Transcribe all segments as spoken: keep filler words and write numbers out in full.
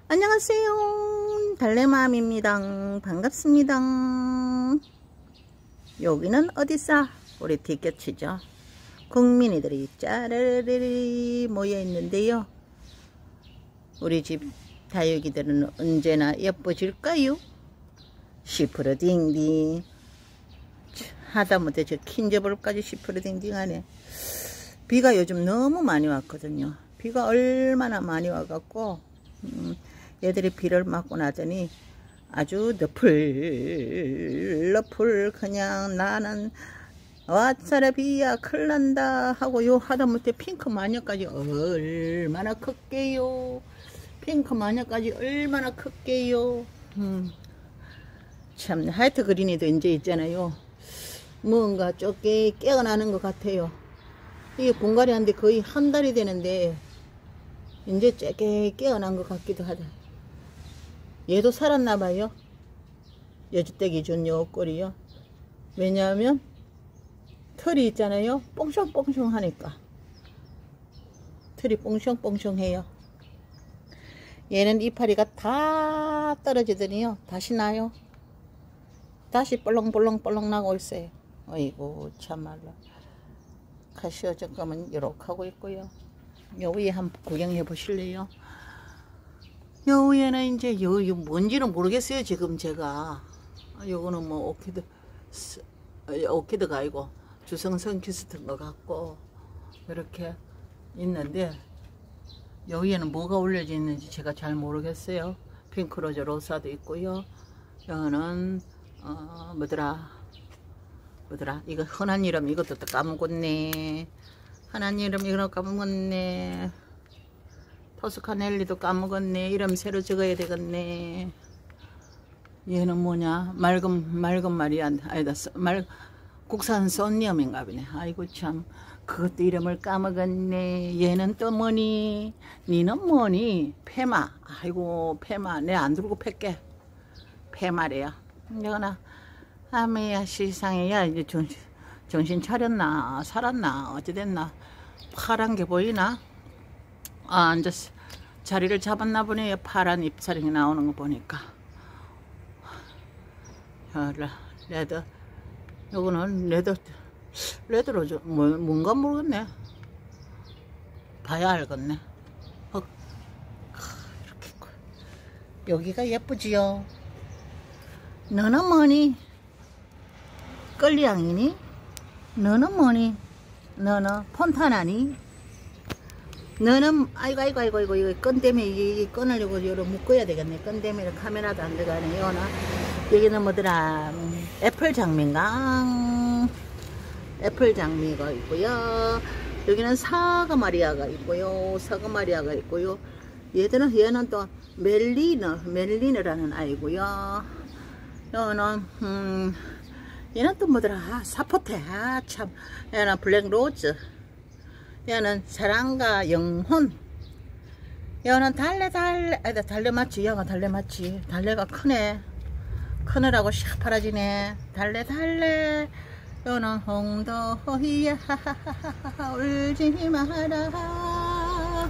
안녕하세요, 달래맘입니다. 반갑습니다. 여기는 어디서 우리 뒷곁이죠. 국민이들이 짜르르르 모여 있는데요. 우리 집 다육이들은 언제나 예뻐질까요? 시프로 딩딩 하다못해 저 킨저볼까지 시프로 딩딩하네. 비가 요즘 너무 많이 왔거든요. 비가 얼마나 많이 와갖고 음, 얘들이 비를 맞고 나더니 아주 너풀 너풀 그냥 나는 와차라 비야 큰일난다 하고 요 하다못해 핑크 마녀까지 얼마나 클게요. 핑크 마녀까지 얼마나 클게요. 음, 참 하이트 그린이도 이제 있잖아요. 뭔가 쪼개 깨어나는 것 같아요. 이게 분갈이 한데 거의 한 달이 되는데 이제 쪼개 깨어난 것 같기도 하다. 얘도 살았나봐요. 여주떼기 준 요 꼬리요. 왜냐하면 털이 있잖아요. 뽕숑뽕숑 하니까 털이 뽕숑뽕숑해요. 얘는 이파리가 다 떨어지더니요 다시 나요. 다시 볼렁볼렁볼렁 나고 있어요. 어이구 참말로. 카시오 잠깐만 이렇게 하고 있고요. 요 위에 한번 구경해 보실래요? 요 위에는 이제 요, 요 뭔지는 모르겠어요. 지금 제가 요거는 뭐 오키드 오키드가 아니고 주성성 키스트인 것 같고 이렇게 있는데 요 위에는 뭐가 올려져 있는지 제가 잘 모르겠어요. 핑크로즈 로사도 있고요. 요거는 어 뭐더라 뭐더라 이거 흔한 이름 이것도 또 까먹었네. 흔한 이름 이거 까먹었네. 토스카넬리도 까먹었네. 이름 새로 적어야 되겠네. 얘는 뭐냐 맑은 맑은 말이야. 아니다 말 국산 썬니엄인가 보네. 아이고 참 그것도 이름을 까먹었네. 얘는 또 뭐니? 니는 뭐니? 페마. 아이고 페마. 내 안 들고 팰게. 페마래요. 이거나 아메야 시상에 야 이제 정신, 정신 차렸나 살았나 어찌됐나. 파란 게 보이나? 아 앉았어. 자리를 잡았나 보네요. 파란 잎사랑이 나오는 거 보니까. 레드 요거는 레드 레드로죠. 뭐, 뭔가 모르겠네. 봐야 알겠네. 어, 이렇게 있고. 여기가 예쁘지요. 너는 뭐니? 끌리앙이니? 너는 뭐니? 너는 폰타나니? 너는 아이고 아이고 아이고 아이고 이거 끈 때문에 이게 끊으려고 여러 묶어야 되겠네. 끈 때문에 카메라도 안 들어가네. 이거는 여기는 뭐더라 애플 장미인가? 애플 장미가 있고요. 여기는 사과 마리아가 있고요. 사과 마리아가 있고요. 얘들은 얘는 또 멜리너 멜리너라는 아이고요. 여기는 음 얘는 또 뭐더라 아, 사포테 아 참 얘는 블랙 로즈. 얘는 사랑과 영혼. 얘는 달래 달래 아니다 달래 맞지. 얘가 달래 맞지. 달래가 크네. 크느라고 샥 파라지네. 달래 달래. 여는 홍도야 울지 마라.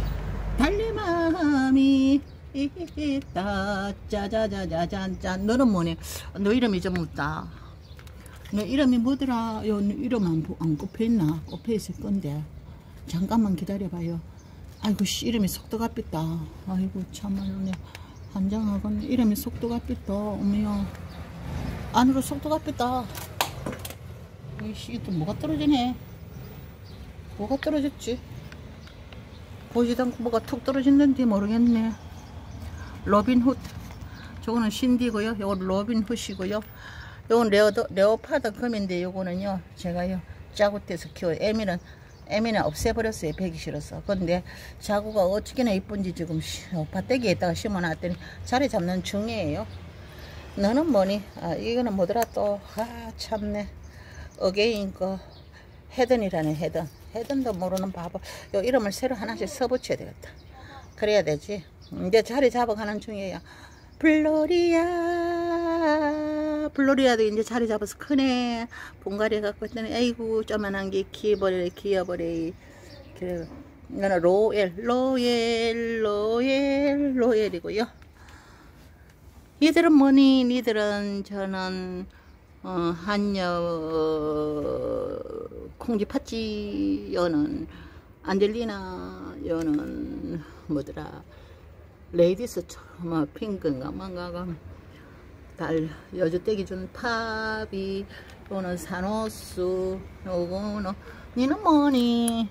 달래맘이 있다. 짜자자자잔짠. 너는 뭐니? 너 이름이 좀 묻다. 너 이름이 뭐더라? 요 이름 안, 안 꼽혀있나? 꼽혀있을 건데 잠깐만 기다려봐요. 아이고 씨 이름이 속도가 삐다. 아이고 참말로 한장하겠네. 이름이 속도가 삐다. 어머야 안으로 속도가 삐다. 이씨 또 뭐가 떨어지네. 뭐가 떨어졌지? 보지도 않고 뭐가 툭 떨어졌는지 모르겠네. 로빈훗. 저거는 신디고요. 요건 로빈훗이고요. 요건 레오도, 레오파드 검인데 요거는요 제가요 자구떼서 키워요. 에미는 에미는 없애버렸어요. 배기 싫어서. 근데 자구가 어찌나 이쁜지 지금 밭대기에다가 심어놨더니 자리 잡는 중이에요. 너는 뭐니? 아 이거는 뭐더라 또. 아 참네. 어게인 거 헤든이라는 헤든. 헤든도 모르는 바보. 요 이름을 새로 하나씩 써붙여야 되겠다. 그래야 되지. 이제 자리 잡아가는 중이에요. 블로리아 블로리아도 이제 자리 잡아서 크네. 분갈이 갖고 있더니 아이고 쪼만한 게 키워버려 키워버려. 그래 이거는 로엘, 로엘, 로엘, 로엘이고요. 이들은 뭐니? 니들은 저는 어, 한여 어, 콩지 팥지 여는 안젤리나 여는 뭐더라 레이디스 뭐 핑크인가 뭔가가 달 여주떼기 준 탑이 요는 산호수 요거는 니는 뭐니?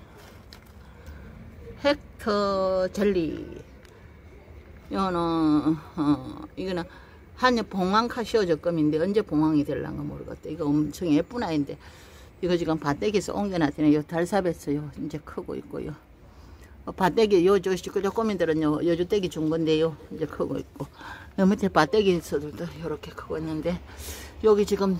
헥터 젤리 요는 어 이거는 한여 봉황 카시오 적금인데 언제 봉황이 될란가 모르겠다. 이거 엄청 예쁜 아이인데 이거 지금 밭대기에서 옮겨놨더니 요 달삽에서 요 이제 크고 있고요. 어, 밭대기 요 저 꼬민들은요 여주떼기 준 건데요 이제 크고 있고 요 밑에 밭대기에서도 이렇게 크고 있는데 여기 지금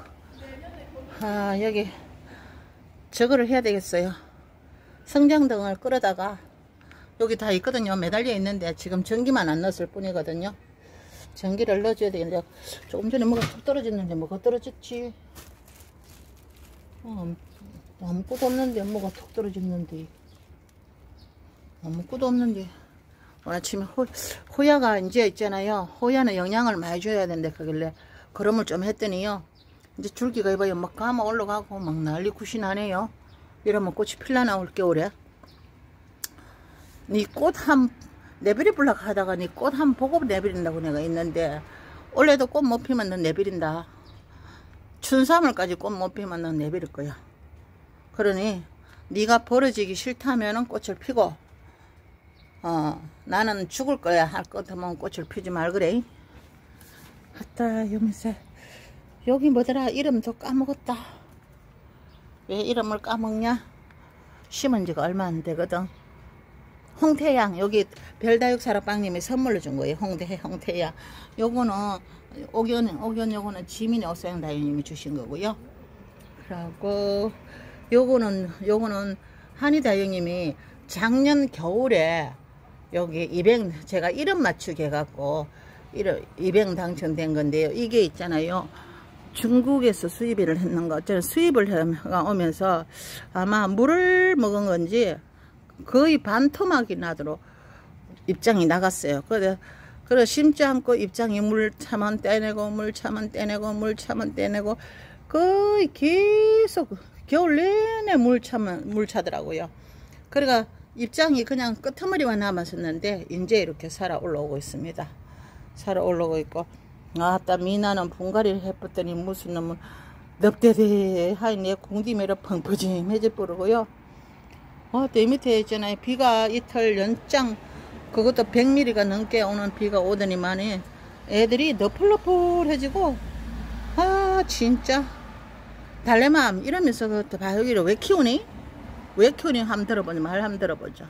아 여기 저거를 해야 되겠어요. 성장등을 끌어다가 여기 다 있거든요. 매달려 있는데 지금 전기만 안 넣었을 뿐이거든요. 전기를 넣어줘야 되는데 조금 전에 뭐가 툭 떨어졌는데 뭐가 떨어졌지? 어, 아무것도 없는데 뭐가 툭 떨어졌는데 아무것도 없는데 오늘 아침에 호, 호야가 이제 있잖아요. 호야는 영양을 많이 줘야 되는데 그길래 그럼을 좀 했더니요 이제 줄기가 이봐요 막 감아 올라가고 막 난리 굿이 나네요. 이러면 꽃이 필라 나올 겨울에 니 꽃 한 내버려 불락 하다가 니 꽃 한 보고 내버린다고 내가 있는데 원래도 꽃 못 피면 넌 내버린다. 춘삼월까지 꽃 못 피면 넌 내버릴 거야. 그러니 네가 벌어지기 싫다면은 꽃을 피고 어 나는 죽을 거야 할 것 같으면 꽃을 피지 말 그래. 아따 여기서 여기 뭐더라 이름도 까먹었다. 왜 이름을 까먹냐? 심은 지가 얼마 안 되거든. 홍태양 여기 별다육 사랑방님이 선물로 준 거예요. 홍태 홍태양 요거는 옥연 옥연 요거는 지민의 오소영 다육님이 주신 거고요. 그리고 요거는 요거는 한이 다육님이 작년 겨울에 여기 이백 제가 이름 맞추게 해갖고 이백 당첨된 건데요. 이게 있잖아요. 중국에서 수입을 했는 거 저는 수입을 해가 오면서 아마 물을 먹은 건지 거의 반토막이 나도록 입장이 나갔어요. 그래, 그래 심지 않고 입장이 물 차면 떼내고 물 차면 떼내고 물 차면 떼내고 거의 계속 겨울 내내 물 차면 물 차더라고요. 그러니까 입장이 그냥 끄트머리만 남았었는데 이제 이렇게 살아 올라오고 있습니다. 살아 올라오고 있고 아따 미나는 분갈이를 해봤더니 무슨 놈은 넉대대 하이 내 공디매로 펑퍼짐해질 뻔하고요. 어, 내 밑에 있잖아요. 비가 이틀 연장 그것도 백 밀리미터가 넘게 오는 비가 오더니만이 애들이 너플너플해지고 아 진짜 달래맘 이러면서 그 다육이를 왜 키우니? 왜 키우니? 한번 들어보니 말 한번 들어보자.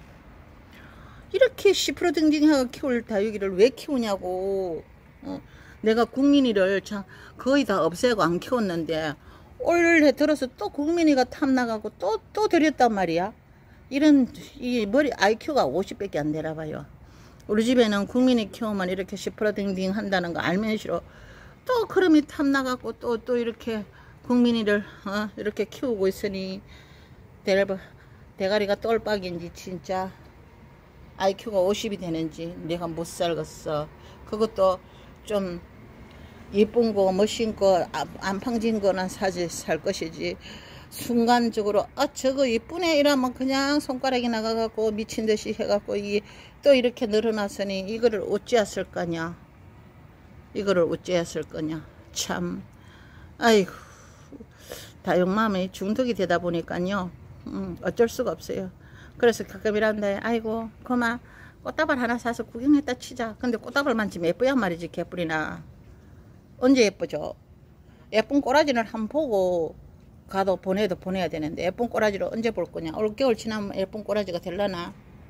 이렇게 시프로등등하게 키울 다육이를 왜 키우냐고. 어, 내가 국민이를 참 거의 다 없애고 안 키웠는데 올해 들어서 또 국민이가 탐나가고 또 또 들였단 말이야. 이런 이 머리 아이큐가 오십 밖에 안 되나 봐요. 우리 집에는 국민이 키우면 이렇게 시프로딩딩 한다는 거 알면 싫어. 또 그럼이 탐나가고 또 또 이렇게 국민이를 어, 이렇게 키우고 있으니 대박 대가리가 똘박인지 진짜 아이큐가 오십이 되는지 내가 못 살겠어. 그것도 좀 예쁜 거 멋진 거 안 팡진 거나 사지 살 것이지 순간적으로 아 저거 이쁘네 이러면 그냥 손가락이 나가갖고 미친듯이 해갖고 이게 또 이렇게 늘어났으니 이거를 어찌했을 거냐 이거를 어찌했을 거냐 참 아이고 다육맘이 중독이 되다 보니까요 음, 어쩔 수가 없어요. 그래서 가끔 이란다 아이고 그만 꽃다발 하나 사서 구경했다 치자. 근데 꽃다발만 지금 예쁘야 말이지 개뿔이나 언제 예쁘죠? 예쁜 꼬라지를 한번 보고 가도 보내도 보내야 되는데 예쁜 꼬라지를 언제 볼 거냐. 올겨울 지나면 예쁜 꼬라지가 될라나.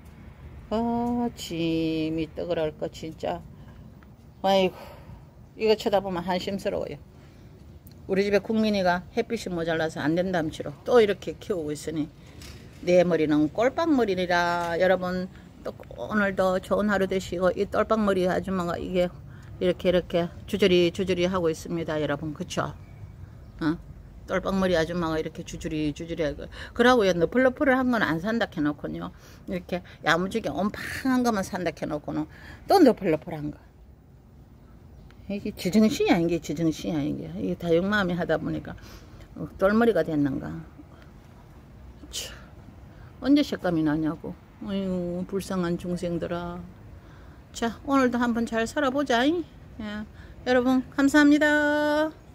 아 짐이 떠그랄 거 진짜. 아이고 이거 쳐다보면 한심스러워요. 우리 집에 국민이가 햇빛이 모자라서 안 된담치로 또 이렇게 키우고 있으니 내 머리는 꼴빵머리라. 여러분 또 오늘도 좋은 하루 되시고 이 똘빵머리 아줌마가 이게 이렇게 이렇게 주저리 주저리 하고 있습니다. 여러분 그쵸? 어? 똘빵머리 아줌마가 이렇게 주주리 주주리 하고. 그러고요 너플러플을 한 건 안 산다 해놓고요 이렇게 야무지게 온팡한 것만 산다 해놓고는 또 너플러플한 거. 이게 지정신이야 이게 지정신이야 이게. 이게 다 욕마음이 하다 보니까 똘머리가 됐는가. 참, 언제 색감이 나냐고. 어휴 불쌍한 중생들아. 자 오늘도 한번 잘 살아보자. 예. 여러분 감사합니다.